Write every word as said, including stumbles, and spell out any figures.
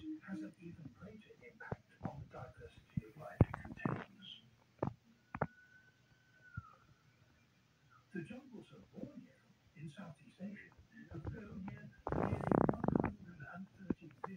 has an even greater impact on the diversity of life it contains. The jungles of Borneo in Southeast Asia have grown near nearly one hundred thirty